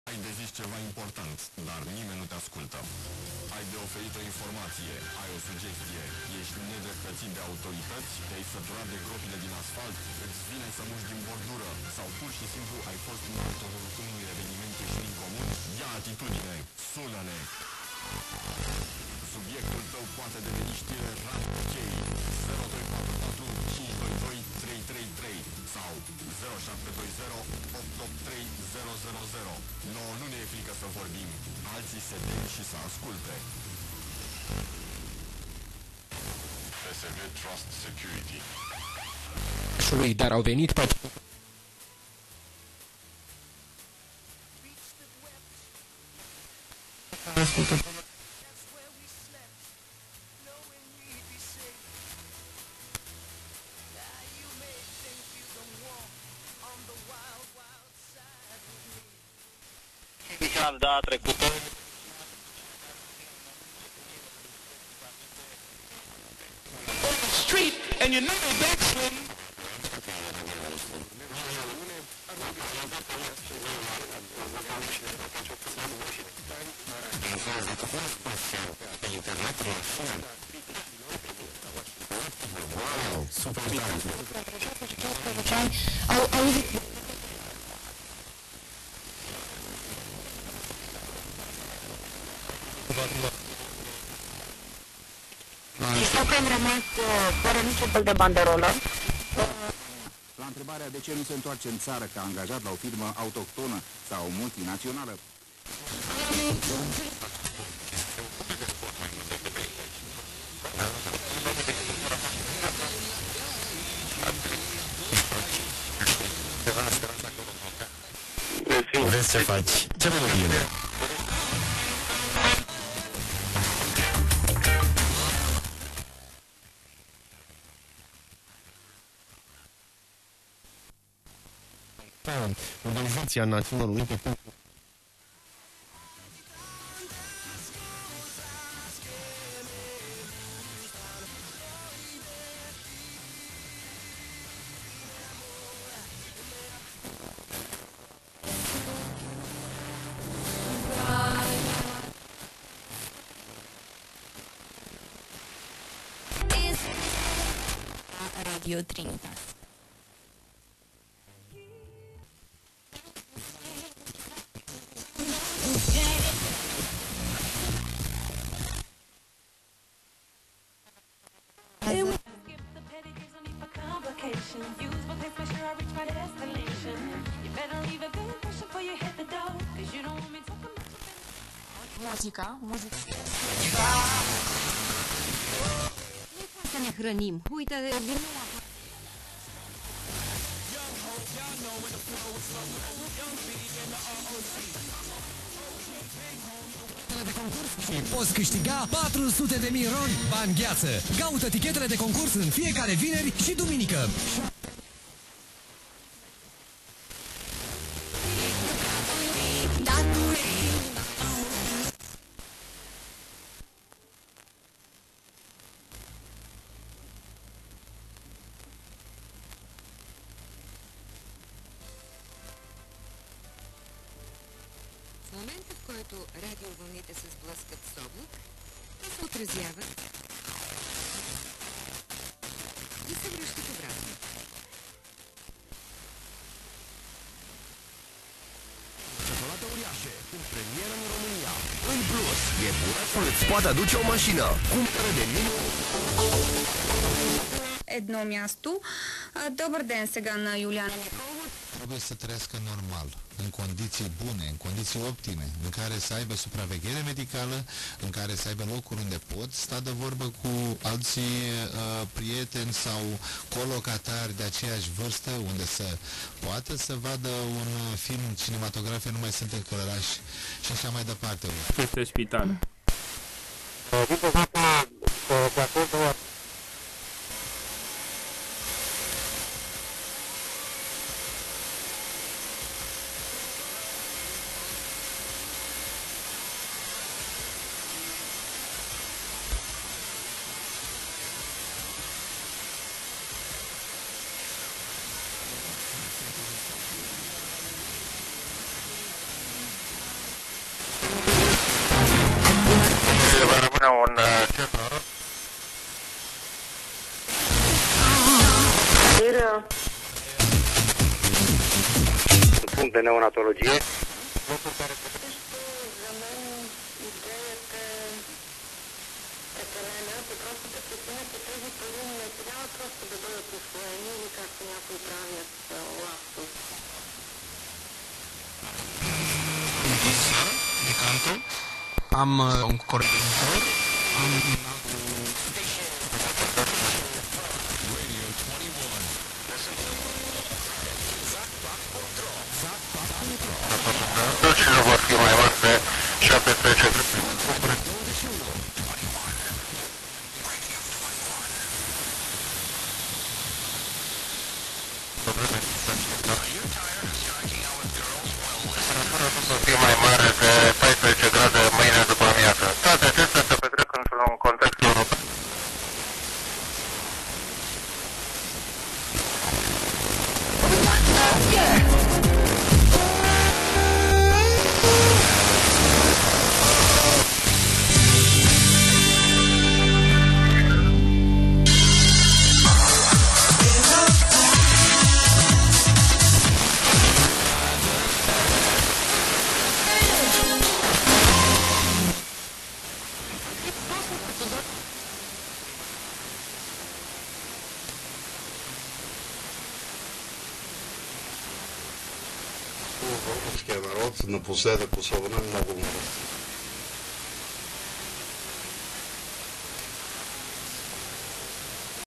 Ai de zis ceva important, dar nimeni nu te ascultă. Ai de oferit o informație, ai o sugestie, ești nedreptățit de autorități, te-ai săturat de gropile din asfalt, îți vine să muști din bordură sau pur și simplu ai fost martorul unui eveniment ieșit în comun, ia atitudine, sună-ne! Subiectul tău poate deveni știre rapid chei 0244 522 333 sau 0720 883 000. Nouă nu ne e frică să vorbim, alții se tem și să asculte. PSV Trust Security. Dar au venit pe... Da, trecută. Street and you know the backsliding. Wow, super tare! Sau că am rămas fără niciun fel de banderolă. La întrebarea de ce nu se întoarce în țară ca angajat la o firmă autohtonă sau multinațională, Vezi ce faci? Ce melodie? Organizația Națiunilor Unite Radio Trinitas. Muzica. Să ne hrănim. Uite, din nou de concurs și poți câștiga 400.000 RON bani gheață. Caută tichetele de concurs în fiecare vineri și duminică. В момента, в който радиовълните се сблъскат с облак, те се отразяват и се връщат обратно. Ciocolată uriașe, în premieră în România. În plus, iepurașul îți poate aduce o mașină. Cumpără de minut. Едно място. Добър ден сега на Юлиана. Trebuie să trăiască normal, în condiții bune, în condiții optime, în care să aibă supraveghere medicală, în care să aibă locuri unde pot sta de vorbă cu alții prieteni sau colocatari de aceeași vârstă, unde să poată să vadă un film cinematografic, nu mai sunt călărași și așa mai departe. Este spital. asemenea un centru. Punct de neonatologie. De canto. Am un corespunzător. Am un Și nu vor fi mai mari de 17. Să fie mai mare de 14 grade mâine după amiază. Toate acestea se petrec într-un context european. Българския народ напоследък особено много му